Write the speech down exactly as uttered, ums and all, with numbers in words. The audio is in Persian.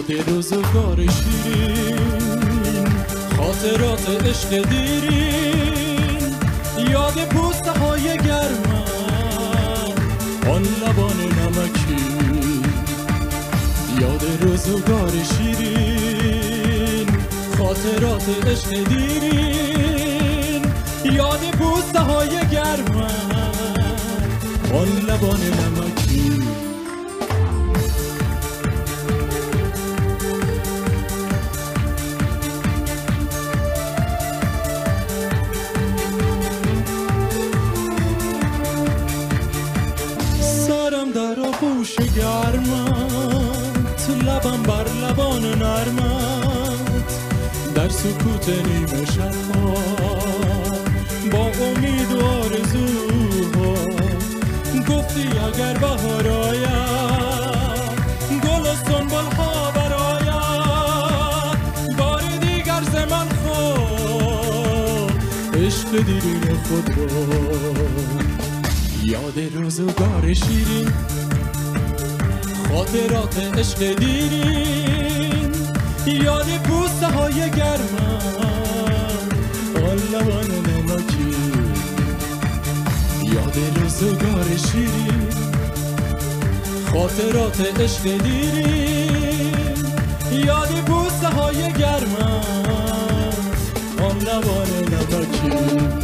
یاد روزگار شیرین، خاطرات عشق دیرین، یاد پوسته های گرمم، آن لبان نمکی. یاد روزگار شیرین، خاطرات عشق دیرین، یاد پوسته های گرمم، آن لبان نمکی. در آغوش گرمت، لبم بر لبان نرمت، در سکوت نیمه شبها با امید و آرزوها گفتی اگر بهار آید گل و سنبل‌ها برآید، بار دیگر ز من خود عشق دیرین خود را. یاد روزگار شیرین، خاطرات عشق دیرین، یاد پوسته های گرمم، آن لبان نمکی. یاد روزگار شیرین، خاطرات عشق دیرین، یاد پوسته های گرمم، آن لبان نمکی.